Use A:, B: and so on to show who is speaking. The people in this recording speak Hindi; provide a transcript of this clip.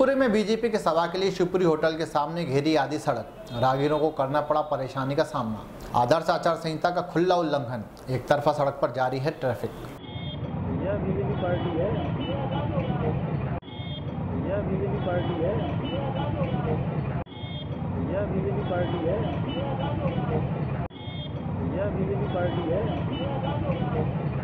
A: शिवपुरी में बीजेपी के सभा के लिए शिवपुरी होटल के सामने घेरी आधी सड़क, राहगीरों को करना पड़ा परेशानी का सामना। आदर्श आचार संहिता का खुला उल्लंघन, एक तरफा सड़क पर जारी है ट्रैफिक।
B: यह बीजेपी पार्टी है, यह बीजेपी पार्टी है, यह बीजेपी पार्टी है, यह बीजेपी पार्टी है।